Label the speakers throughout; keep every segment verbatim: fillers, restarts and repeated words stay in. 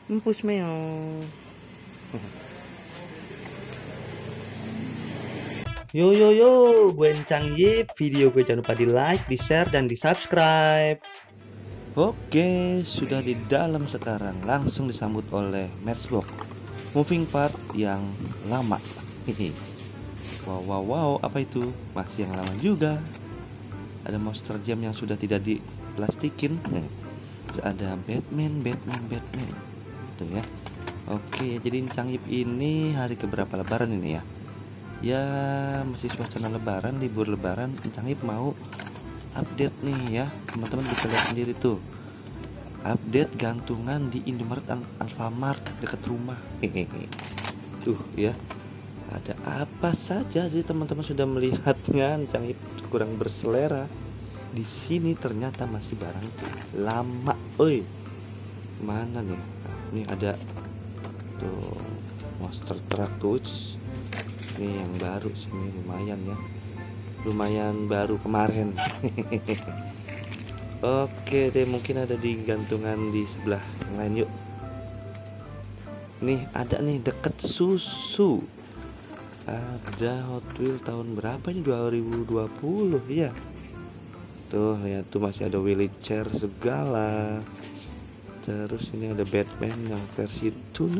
Speaker 1: Empus meong. Yo yo yo, gue Encang Yip. Video gue jangan lupa di like, di share, dan di subscribe. Oke, sudah di dalam sekarang. Langsung disambut oleh Matchbox moving part yang lama. Hehe. Wow wow wow, apa itu? Masih yang lama juga. Ada monster jam yang sudah tidak diplastikin. Terus ada Batman, Batman, Batman. Tuh ya. Oke, jadi Encang Yip ini hari keberapa lebaran ini ya? Ya masih suasana lebaran, libur lebaran. Encang Yip mau update nih ya, teman-teman bisa lihat sendiri tuh, update gantungan di Indomaret, Alfamart dekat rumah. Hehehe. Tuh ya, ada apa saja. Jadi teman-teman sudah melihatnya. Encang Yip kurang berselera. Di sini ternyata masih barang lama. Oi, mana nih? Ini ada tuh monster truck tuh. Ini yang baru sini, lumayan ya, lumayan baru kemarin. Oke deh, mungkin ada di gantungan di sebelah yang lain. Yuk, nih ada nih deket susu. Ada Hot Wheels tahun berapa ini? dua ribu dua puluh ya. Tuh lihat tuh, masih ada wheelchair segala. Terus ini ada Batman yang versi tuned.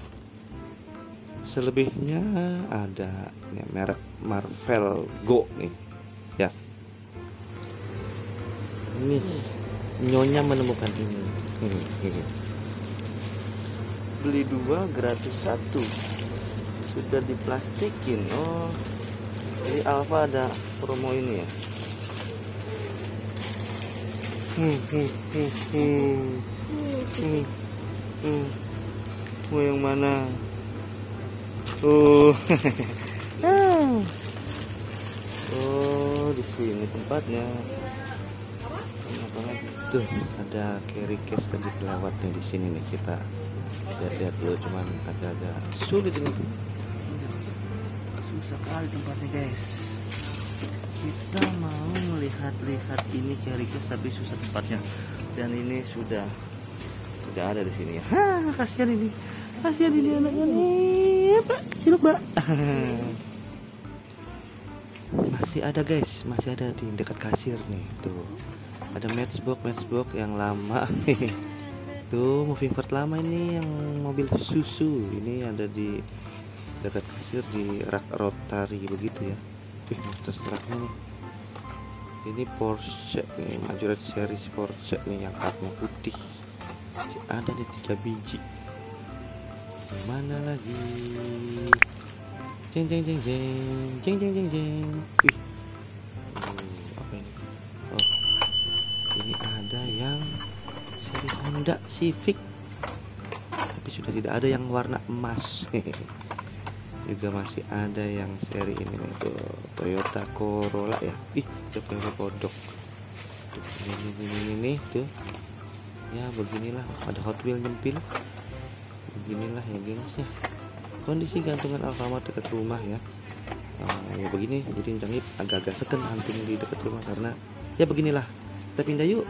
Speaker 1: Selebihnya ada ya, merek Marvel Go nih ya. Ini Nyonya menemukan ini. Beli dua gratis satu. Sudah diplastikin. Oh, jadi Alfa ada promo ini ya. Hmm, hmm, hmm, hmm. Hmm, hmm. Mau yang mana? Oh, oh di sini tempatnya. Tuh ada carry case tadi kelewatnya di sini nih, kita lihat-lihat dulu, cuman agak-agak sulit ini. Susah kali tempatnya guys. Kita mau melihat-lihat ini carry case tapi susah tempatnya. Dan ini sudah sudah ada di sini ya. Hah, kasihan ini. Kasihan ini anaknya nih, Pak. Ciluk, Mbak. Masih ada guys, masih ada di dekat kasir nih. Tuh. Ada Matchbox, Matchbox yang lama. Tuh, moving part lama ini yang mobil susu. Ini ada di dekat kasir di rak rotary begitu ya. Ih, monster trucknya nih. Ini Porsche nih, Majoret series Porsche nih yang kartnya putih. Masih ada di tiga biji. Mana lagi? Jeng jeng jeng jeng jeng jeng jeng jeng. Wih, oh, apa ini? Oh, ini ada yang seri Honda Civic, tapi sudah tidak ada yang warna emas. Juga masih ada yang seri ini nih, tuh Toyota Corolla ya. Ih, ada kodok. Tuh, ini ini ini, ini tuh. Ya beginilah, ada Hot Wheels nyempil. Beginilah ya gengs ya, kondisi gantungan Alfamart dekat rumah ya. Nah, ya begini, jadi Encang Yip agak-agak seken hunting di dekat rumah karena ya beginilah. Kita pindah yuk.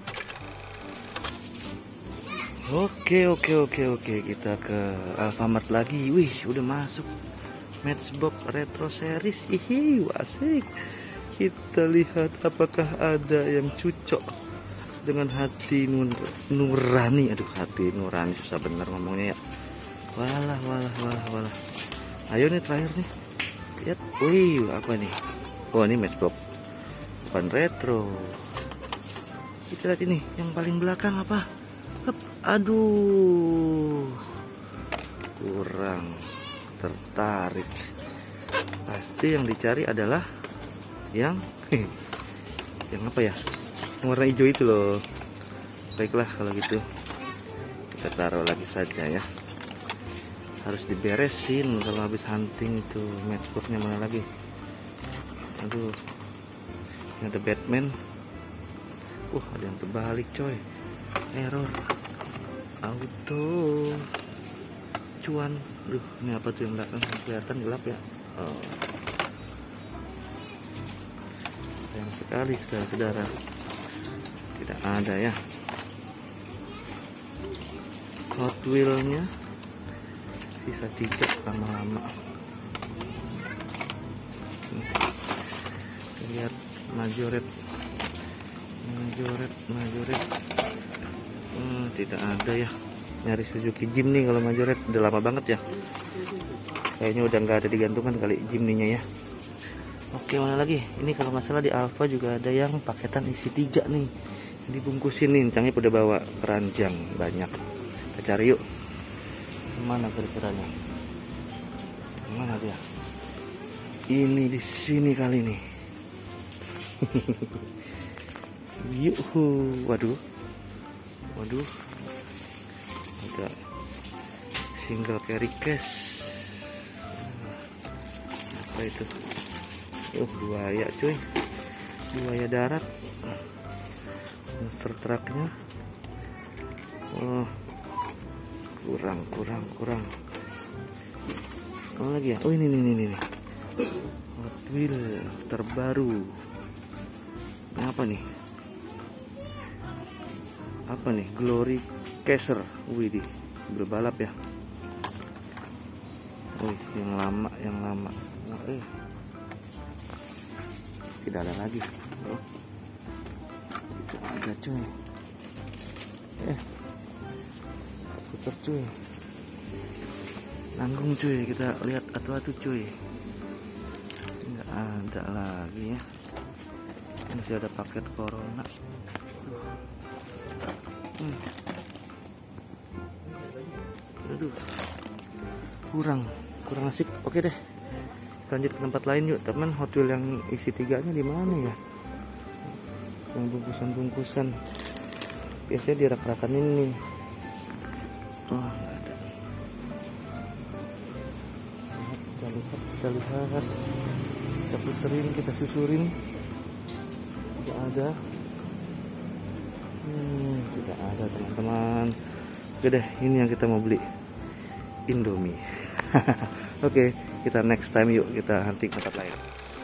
Speaker 1: Oke oke oke oke, kita ke Alfamart lagi. Wih, udah masuk Matchbox Retro Series. Ih, asik. Kita lihat apakah ada yang cocok dengan hati nur nurani. Aduh, hati nurani susah bener ngomongnya ya. Walah walah walah walah. Ayo nih terakhir nih. Lihat. Wih, apa nih? Oh, ini Matchbox bukan retro. Kita lihat ini yang paling belakang apa? Hup. Aduh, kurang tertarik. Pasti yang dicari adalah yang yang apa ya? Warna hijau itu loh. Baiklah kalau gitu, kita taruh lagi saja ya. Harus diberesin kalau habis hunting itu. Matchboxnya mana lagi? Aduh, ini ada Batman. Uh, ada yang terbalik coy. Error auto cuan. Duh, ini apa tuh yang belakang? Kelihatan gelap ya. Oh, sayang sekali saudara-saudara, tidak ada ya. Hot Wheel-nya sisa tiga lama-lama. Lihat Majoret, Majoret, Majoret. Hmm, tidak ada ya. Nyari Suzuki Jimny kalau Majoret udah lama banget ya. Kayaknya udah nggak ada digantungan kali Jimny-nya ya. Oke, mana lagi? Ini kalau nggak salah di Alfa juga ada yang paketan isi tiga nih. Dibungkusin nih, Cangip udah bawa keranjang banyak. Kita cari yuk. Mana kira-kiranya? Mana dia? Ini di sini kali nih. Yuhu, waduh, waduh, ada single carry case. Apa itu? Oh, buaya cuy, buaya darat. Monster trucknya. Oh, kurang, kurang, kurang. Apa lagi ya? Oh, ini, ini, ini, ini. Hot Wheel terbaru. Ini apa nih? Apa nih? Glory Chaser. Widih, berbalap ya. Wih, yang lama, yang lama. Oh, eh. Tidak ada lagi. Oh. Itu ada cuy. Eh, putar cuy. Nanggung cuy, kita lihat atu-atu cuy. Nggak ada lagi ya. Masih ada paket Corona. Hmm. Aduh, kurang, kurang asik. Oke deh, lanjut ke tempat lain yuk teman. Hot Wheel yang isi tiganya di mana ya? Yang bungkusan-bungkusan. Biasanya di rak-rakan ini. Oh, nggak ada. Kita lihat, kita lihat. Kita puterin, kita susurin. Tidak ada. Hmm, tidak ada teman-teman. Oke deh, ini yang kita mau beli, Indomie. Oke, kita next time yuk, kita hunting tempat lain.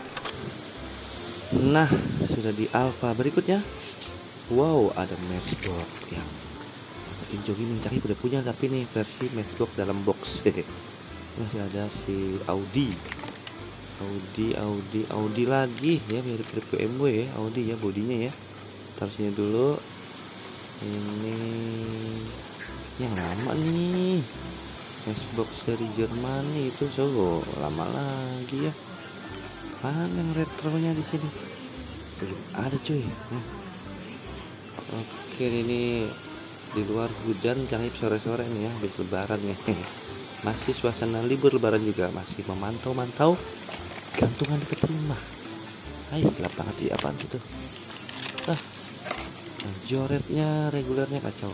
Speaker 1: Nah, sudah di Alfa berikutnya. Wow, ada Matchbox yang hijau gini. Caki udah punya, tapi nih versi Matchbox dalam box. Masih ada si Audi, Audi, Audi, Audi lagi ya, mirip-mirip B M W ya, Audi ya bodinya ya. Taruh sini dulu. Ini yang lama nih, Matchbox seri Jerman itu so lama lagi ya. Mana yang retronya di sini? Belum ada cuy. Nah. Oke, ini di luar hujan, Cangip sore-sore nih ya, habis lebaran nih. Masih suasana libur lebaran juga, masih memantau-mantau gantungan dekat rumah. Hai, gelap banget sih, apaan itu? Ah, joretnya regulernya kacau.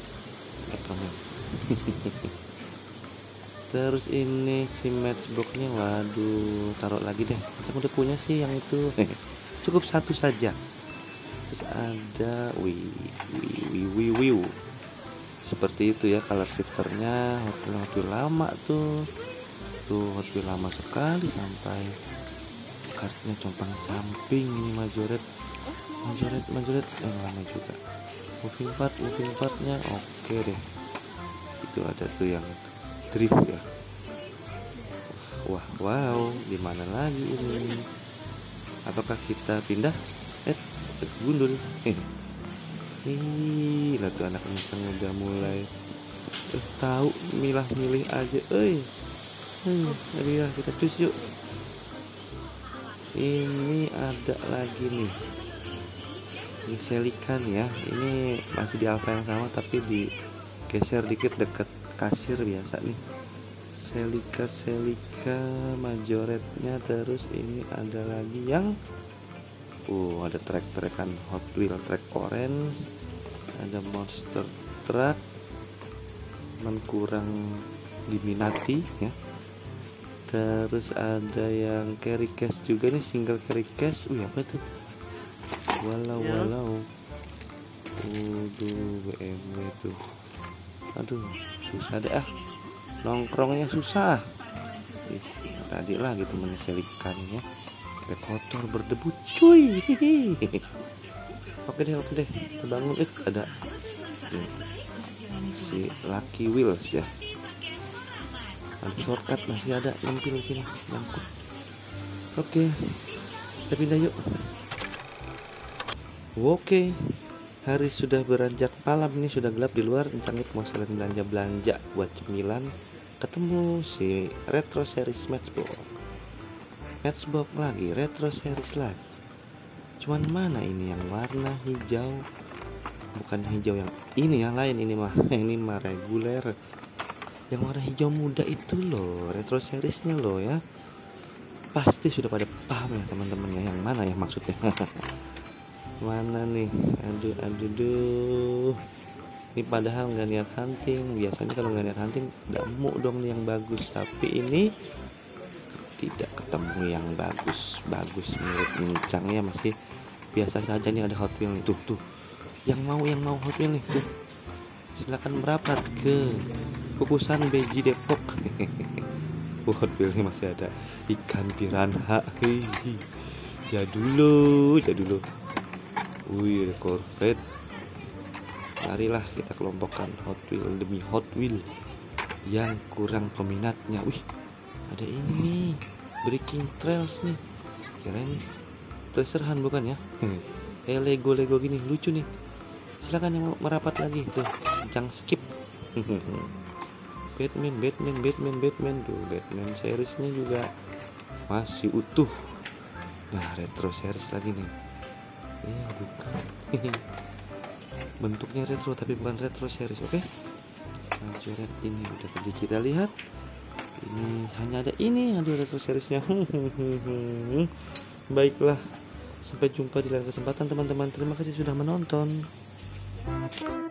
Speaker 1: Terus ini si Matchbox-nya, waduh, taruh lagi deh. Saya udah punya sih yang itu. Cukup satu saja. Terus ada wih, wih, wih, wih, wih. Seperti itu ya color shifternya. Hot Wheel, Hot Wheel lama tuh. Tuh Hot Wheel lama sekali, sampai kartnya compang-camping. Ini Majoret, Majoret, Majoret yang lama juga. Moving part, moving partnya oke deh. Itu ada tuh yang drift ya. Wah, wow, di mana lagi ini? Apakah kita pindah? Eh, gundul. Eh, ih, lah tuh anak miseng udah mulai eh, tahu milah-milih aja. Eh, eh, ya kita cus yuk. Ini ada lagi nih. Ini Selikan ya. Ini masih di Alfa yang sama, tapi digeser dikit dekat kasir biasa nih. Selika, Selika Majoretnya. Terus ini ada lagi yang uh ada trek-trekan Hot Wheel track orange, ada monster truck, cuman kurang diminati ya. Terus ada yang carry case juga nih, single carry case. Wih, apa itu? Walau walau. Waduh, B M W tuh. Aduh, susah deh ah. Nongkrongnya susah. Ih, tadi lagi temennya Selikannya. Sampai kotor berdebu cuy. Oke deh, oke deh. Kita bangun. Eh, ada si Lucky Wheels ya. Ada shortcut, masih ada nampil sini nyangkut. Oke, kita pindah yuk. Oke, hari sudah beranjak malam, ini sudah gelap di luar. Encang Yip mau sekalian belanja-belanja buat cemilan. Ketemu si Retro Series Matchbox. Matchbox lagi, Retro Series lagi. Cuman mana ini yang warna hijau? Bukan hijau yang ini, yang lain ini mah. Ini mah reguler. Yang warna hijau muda itu loh, Retro Seriesnya loh ya. Pasti sudah pada paham ya teman-teman ya, yang mana ya maksudnya. Mana nih? Aduh aduh duh. Ini padahal nggak niat hunting. Biasanya kalau nggak niat hunting damu dong nih yang bagus. Tapi ini tidak ketemu yang bagus. Bagus menurut Encangnya masih biasa saja. Nih ada Hot Wheels tuh tuh. Yang mau yang mau Hot Wheels nih tuh. Silakan merapat ke kukusan B J Depok. Hot Wheels masih ada ikan piranha. Hihi. Jadul loh, jadul loh. Wih, Corvette. Marilah kita kelompokkan Hot Wheels demi Hot Wheels yang kurang peminatnya. Wih, ada ini nih, Breaking Trails nih. Kirain Treasure Hunt bukan ya? Kayak Lego-Lego gini, lucu nih. Silakan yang mau merapat lagi tuh, jangan skip. Batman, Batman, Batman, Batman tuh, Batman seriesnya juga masih utuh. Nah, retro series lagi nih. Ya bukan. Bentuknya retro tapi bukan retro series, oke? Okay? Nah, coret ini udah tadi kita lihat. Ini hanya ada ini yang di retro seriesnya. Baiklah, sampai jumpa di lain kesempatan teman-teman. Terima kasih sudah menonton.